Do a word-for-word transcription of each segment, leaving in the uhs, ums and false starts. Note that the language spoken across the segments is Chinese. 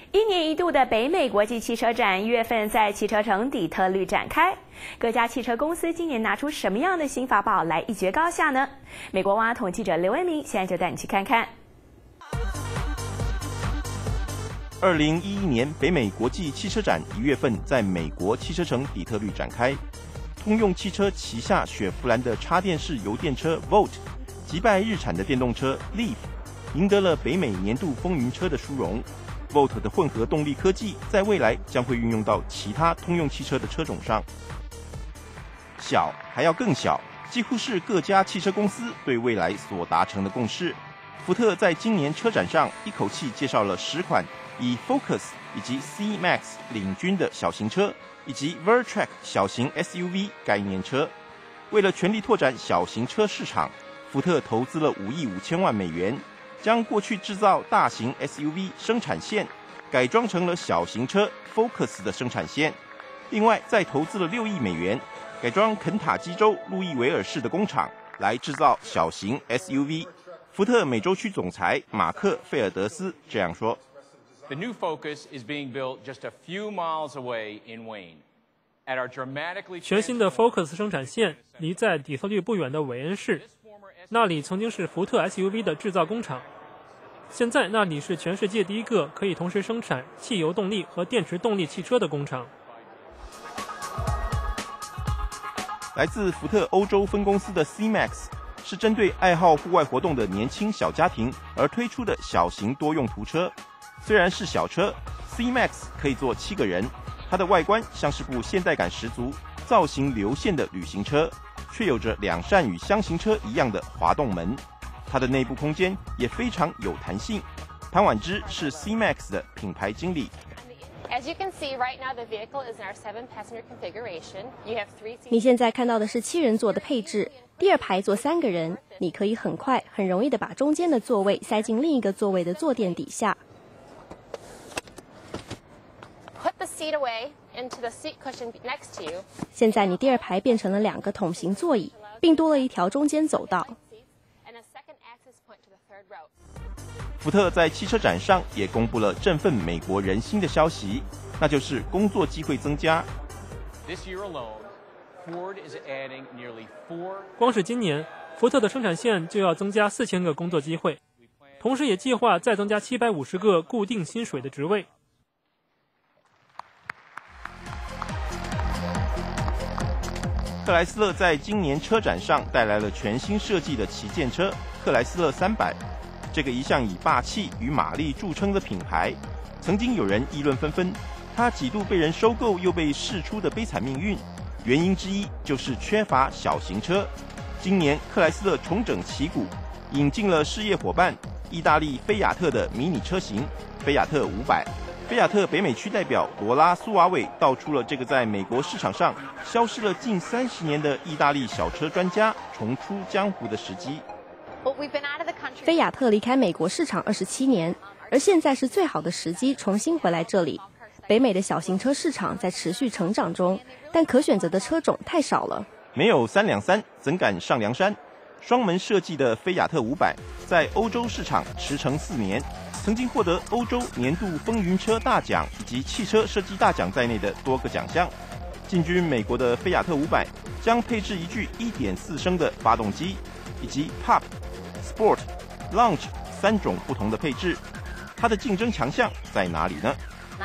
一年一度的北美国际汽车展一月份在汽车城底特律展开，各家汽车公司今年拿出什么样的新法宝来一决高下呢？美国网统记者刘文明现在就带你去看看。 二零一一年北美国际汽车展一月份在美国汽车城底特律展开，通用汽车旗下雪佛兰的插电式油电车 Volt 击败日产的电动车 Leaf， 赢得了北美年度风云车的殊荣。Volt 的混合动力科技在未来将会运用到其他通用汽车的车种上。小还要更小，几乎是各家汽车公司对未来所达成的共识。福特在今年车展上一口气介绍了十款以 Focus 以及 C-Max 领军的小型车，以及 Vertrac 小型 S U V 概念车。为了全力拓展小型车市场，福特投资了五亿五千万美元，将过去制造大型 S U V 生产线改装成了小型车 Focus 的生产线。另外，再投资了六亿美元，改装肯塔基州路易维尔市的工厂来制造小型 S U V。福特美洲区总裁马克·费尔德斯这样说 ：“The new Focus is being built just a few miles away in Wayne, at our dramatically 全新的 Focus 生产线离在底特律不远的韦恩市，那里曾经是福特 S U V 的制造工厂，现在那里是全世界第一个可以同时生产汽油动力和电池动力汽车的工厂。” 来自福特欧洲分公司的 C-Max 是针对爱好户外活动的年轻小家庭而推出的小型多用途车。虽然是小车 ，C-Max 可以坐七个人，它的外观像是部现代感十足、造型流线的旅行车，却有着两扇与箱型车一样的滑动门。它的内部空间也非常有弹性。潘婉之是 C-Max 的品牌经理。 As you can see, right now the vehicle is in our seven-passenger configuration. You have three seats. 你现在看到的是七人座的配置，第二排坐三个人，你可以很快、很容易地把中间的座位塞进另一个座位的坐垫底下。 Put the seat away into the seat cushion next to you. 现在你第二排变成了两个桶型座椅，并多了一条中间走道。 And a second access point to the third row. 福特在汽车展上也公布了振奋美国人心的消息，那就是工作机会增加。 This year alone, Ford is adding nearly four. 光是今年，福特的生产线就要增加四千个工作机会，同时也计划再增加七百五十个固定薪水的职位。 克莱斯勒在今年车展上带来了全新设计的旗舰车克莱斯勒三百。这个一向以霸气与马力著称的品牌，曾经有人议论纷纷，它几度被人收购又被释出的悲惨命运，原因之一就是缺乏小型车。今年克莱斯勒重整旗鼓，引进了事业伙伴意大利菲亚特的迷你车型菲亚特五百。菲亚特北美区代表罗拉苏瓦韦道出了这个在美国市场上消失了近三十年的意大利小车专家重出江湖的时机。 菲亚特离开美国市场二十七年，而现在是最好的时机重新回来这里。北美的小型车市场在持续成长中，但可选择的车种太少了。 没有三两三，怎敢上梁山？双门设计的菲亚特五百在欧洲市场驰骋四年，曾经获得欧洲年度风云车大奖以及汽车设计大奖在内的多个奖项。进军美国的菲亚特五百将配置一具 一点四 升的发动机，以及 Pop、Sport、Lounge 三种不同的配置。它的竞争强项在哪里呢？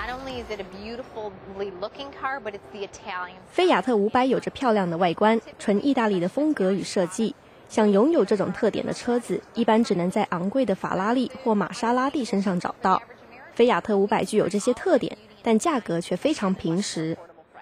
菲亚特五百有着漂亮的外观，纯意大利的风格与设计。想拥有这种特点的车子，一般只能在昂贵的法拉利或玛莎拉蒂身上找到。菲亚特五百具有这些特点，但价格却非常平实。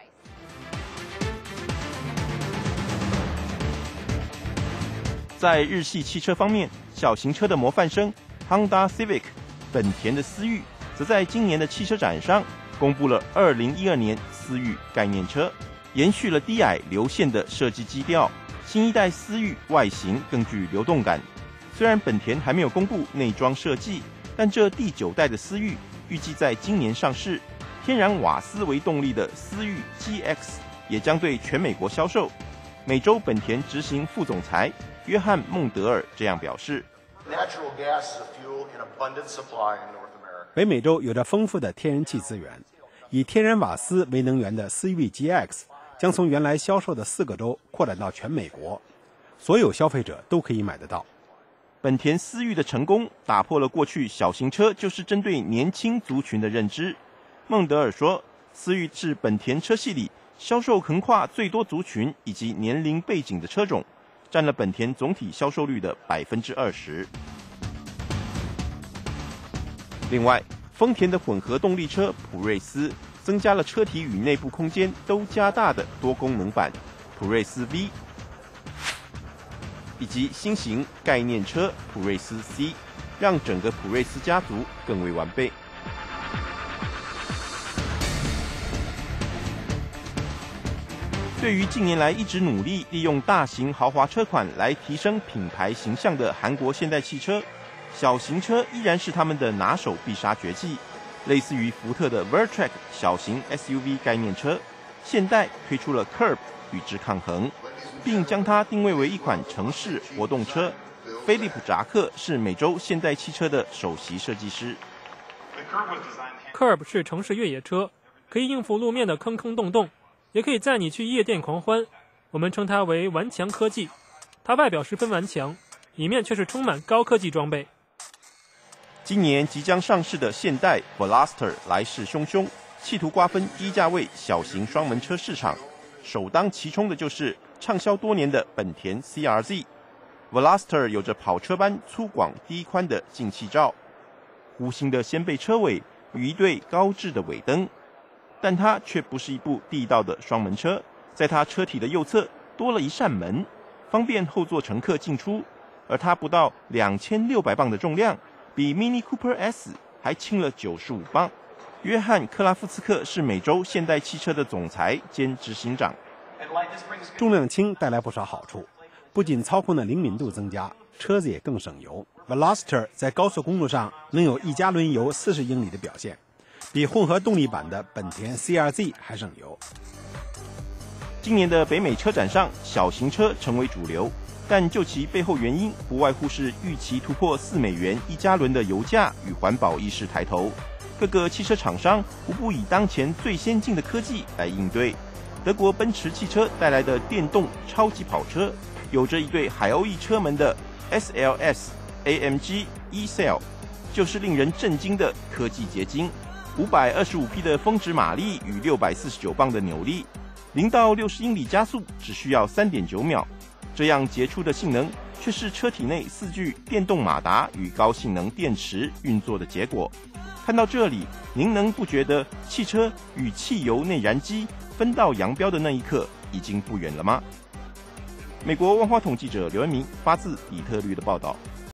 在日系汽车方面，小型车的模范生 Honda Civic、本田的思域，则在今年的汽车展上公布了二零一二年思域概念车，延续了低矮流线的设计基调。新一代思域外形更具流动感。虽然本田还没有公布内装设计，但这第九代的思域预计在今年上市。天然瓦斯为动力的思域 G X 也将对全美国销售。美洲本田执行副总裁约翰·孟德尔这样表示。Natural gas is a fuel in abundant supply in North America. 北美洲有着丰富的天然气资源，以天然瓦斯为能源的 C V G X 将从原来销售的四个州扩展到全美国，所有消费者都可以买得到。 本田思域的成功打破了过去小型车就是针对年轻族群的认知。孟德尔说，思域是本田车系里销售横跨最多族群以及年龄背景的车种，占了本田总体销售率的百分之二十。另外，丰田的混合动力车普锐斯增加了车体与内部空间都加大的多功能版普锐斯 V， 以及新型概念车普锐斯 C， 让整个普锐斯家族更为完备。对于近年来一直努力利用大型豪华车款来提升品牌形象的韩国现代汽车，小型车依然是他们的拿手必杀绝技。类似于福特的 Vertrac 小型 S U V 概念车，现代推出了 Curb 与之抗衡，并将它定位为一款城市活动车。菲利普·扎克是美洲现代汽车的首席设计师。 Curb 是城市越野车，可以应付路面的坑坑洞洞，也可以载你去夜店狂欢。我们称它为顽强科技。它外表十分顽强，里面却是充满高科技装备。 今年即将上市的现代 Veloster 来势汹汹，企图瓜分低价位小型双门车市场。首当其冲的就是畅销多年的本田 C R Z。Veloster 有着跑车般粗广低宽的进气罩，弧形的掀背车尾与一对高质的尾灯，但它却不是一部地道的双门车。在它车体的右侧多了一扇门，方便后座乘客进出。而它不到两千六百磅的重量，比 Mini Cooper S 还轻了九十五磅。约翰·克拉夫茨克是美洲现代汽车的总裁兼执行长。 重量轻带来不少好处，不仅操控的灵敏度增加，车子也更省油。Veloster 在高速公路上能有一加仑油四十英里的表现，比混合动力版的本田 C R Z 还省油。 今年的北美车展上，小型车成为主流，但就其背后原因，不外乎是预期突破四美元一加仑的油价与环保意识抬头。各个汽车厂商无不以当前最先进的科技来应对。德国奔驰汽车带来的电动超级跑车，有着一对海鸥翼车门的 S L S、A M G E-Cell， 就是令人震惊的科技结晶。五百二十五匹的峰值马力与六百四十九磅的扭力，零到六十英里加速只需要 三点九秒。这样杰出的性能，却是车体内四具电动马达与高性能电池运作的结果。看到这里，您能不觉得汽车与汽油内燃机分道扬镳的那一刻已经不远了吗？美国万花筒记者刘恩明发自底特律的报道。